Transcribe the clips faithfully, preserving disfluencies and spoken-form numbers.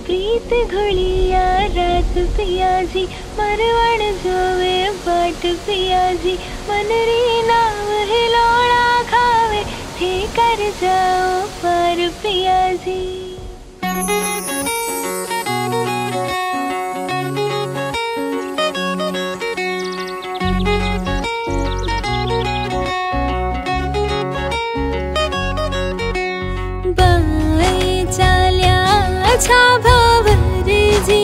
प्रीत घोलिया रात पिया जी मरवण जोवे बाट पिया जी मन री नाव हिलोड़ा खावे थे कर जाओ पर पिया जी। अच्छा भंवर जी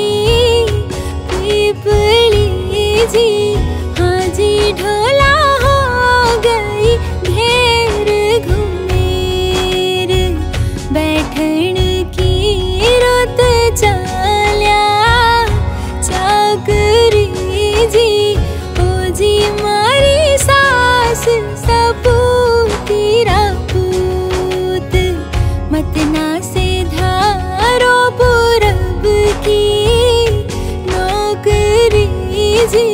पीपली जी हाँ जी ढोला हो गई घेर घुमेर बैठन की रुत चाल्या चाकरी जी ओ जी मारी सास सपूती रापूत मतना से पूरब की नौकरी जी।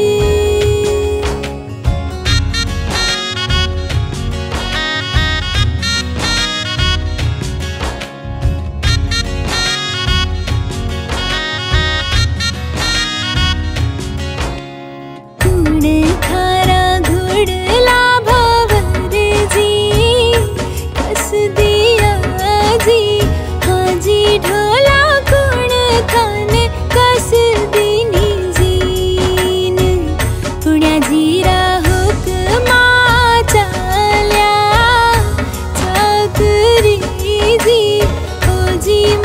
गुण खारा घुड़ला भंवर जी कस दिया जी हाँ जी ढोला खाने कस दीनी जीन पुण्या जीरा हुक्मा चाल्या चाकरी जी ओ जी